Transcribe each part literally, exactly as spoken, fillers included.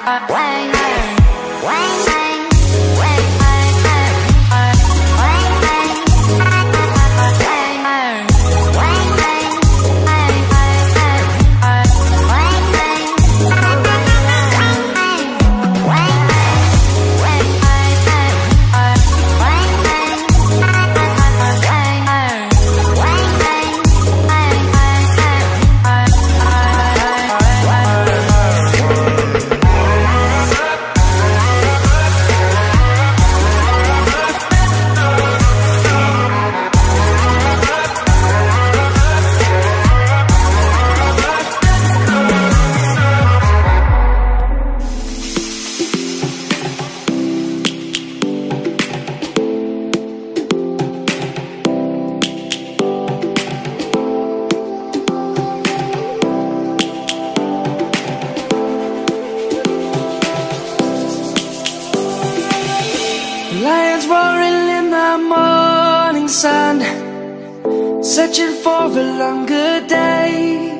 Lions roaring in the morning sun, searching for a longer day.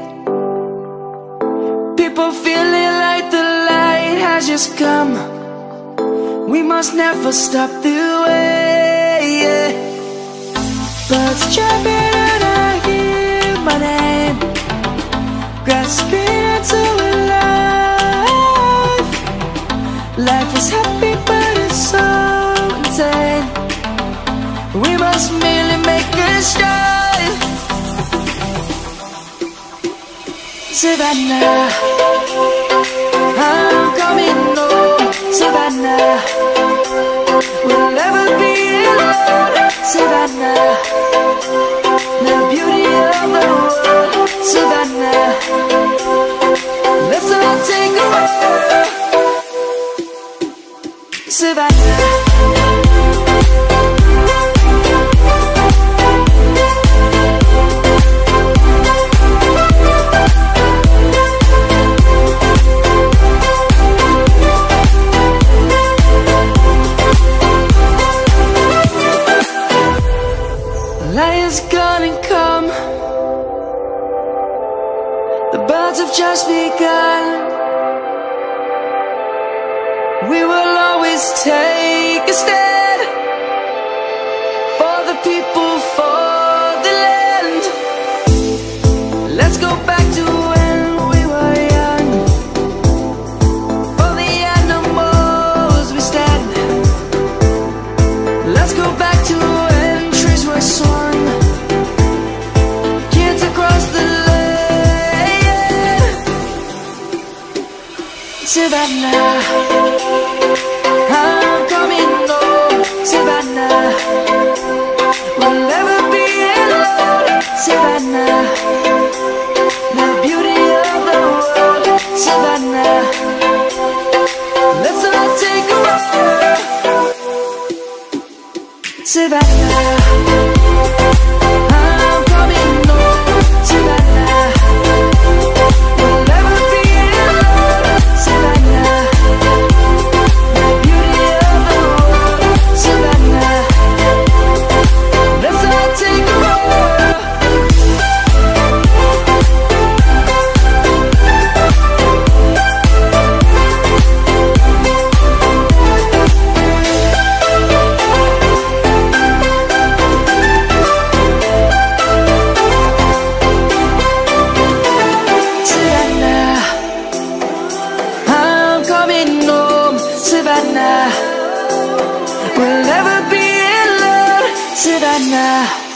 People feeling like the light has just come. We must never stop the way. Birds chirping and I hear my name, grasping into a life. Life is happy but it's so insane. We must merely make a start. Savannah, I'm coming home. Savannah, we'll never be alone. Savannah, the beauty of the world. Savannah, let's all take a walk. Savannah, lion's gonna come. The birds have just begun. We will always take a stand for the people, for the land. Let's go back to when we were young. For the animals we stand. Let's go back to when trees were swung, kids across the land. Savannah, I'm coming home. Savannah, we'll never be alone. Savannah, the beauty of the world. Savannah, let's all take a walk. Savannah, I'm coming home. Savannah, we'll never be alone. Savannah, the beauty of the world. Savannah, let's all take a walk. Savannah, we'll never be alone. Savannah.